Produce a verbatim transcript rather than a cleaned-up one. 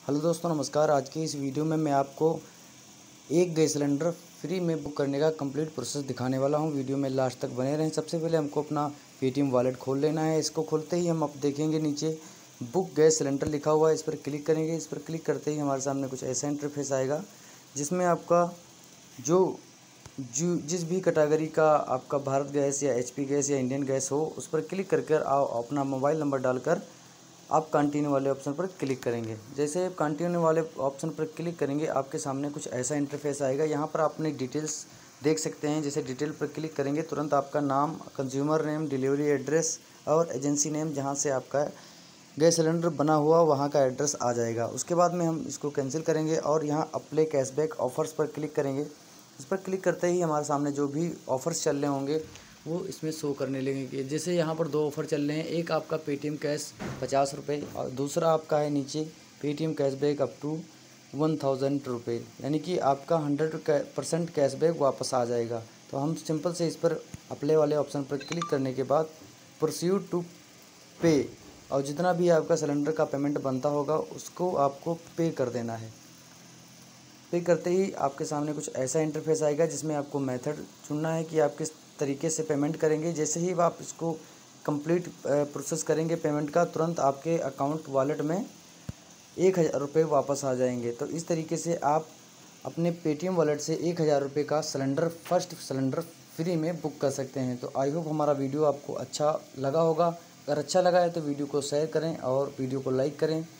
Hello दोस्तों, नमस्कार। आज की इस वीडियो में मैं आपको एक गैस सिलेंडर फ्री में बुक करने का कंप्लीट प्रोसेस दिखाने वाला हूं। वीडियो में लास्ट तक बने रहें। सबसे पहले हमको अपना पेटीएम वॉलेट खोल लेना है। इसको खोलते ही हम अब देखेंगे नीचे बुक गैस सिलेंडर लिखा हुआ है, इस पर क्लिक करेंगे। इस पर क्लिक करते ही हमारे सामने कुछ ऐसा इंटरफेस आएगा जिसमें आपका जो जो जिस भी कैटेगरी का आपका भारत गैस या एचपी गैस या इंडियन गैस हो, उस पर क्लिक करके आप अपना मोबाइल नंबर डालकर आप कंटिन्यू वाले ऑप्शन पर क्लिक करेंगे। जैसे आप कंटिन्यू वाले ऑप्शन पर क्लिक करेंगे, आपके सामने कुछ ऐसा इंटरफेस आएगा। यहाँ पर आप अपनी डिटेल्स देख सकते हैं। जैसे डिटेल पर क्लिक करेंगे, तुरंत आपका नाम, कंज्यूमर नेम, डिलीवरी एड्रेस और एजेंसी नेम, जहाँ से आपका गैस सिलेंडर बना हुआ वहाँ का एड्रेस आ जाएगा। उसके बाद में हम इसको कैंसिल करेंगे और यहाँ अप्लाई कैशबैक ऑफर्स पर क्लिक करेंगे। इस पर क्लिक करते ही हमारे सामने जो भी ऑफ़र्स चल रहे होंगे वो इसमें शो करने लगेंगे। जैसे यहाँ पर दो ऑफ़र चल रहे हैं। एक आपका पेटीएम कैश पचास रुपये और दूसरा आपका है नीचे Paytm cashback up to one thousand रुपये, यानी कि आपका हंड्रेड परसेंट कैशबैक वापस आ जाएगा। तो हम सिंपल से इस पर अप्लाई वाले ऑप्शन पर क्लिक करने के बाद प्रोसीड टू पे, और जितना भी आपका सिलेंडर का पेमेंट बनता होगा उसको आपको पे कर देना है। पे करते ही आपके सामने कुछ ऐसा इंटरफेस आएगा जिसमें आपको मेथड चुनना है कि आप किस तरीके से पेमेंट करेंगे। जैसे ही आप इसको कंप्लीट प्रोसेस करेंगे पेमेंट का, तुरंत आपके अकाउंट वॉलेट में एक हज़ार रुपये वापस आ जाएंगे। तो इस तरीके से आप अपने पेटीएम वॉलेट से एक हज़ार रुपये का सिलेंडर फर्स्ट सिलेंडर फ्री में बुक कर सकते हैं। तो आई होप हमारा वीडियो आपको अच्छा लगा होगा। अगर अच्छा लगा है तो वीडियो को शेयर करें और वीडियो को लाइक करें।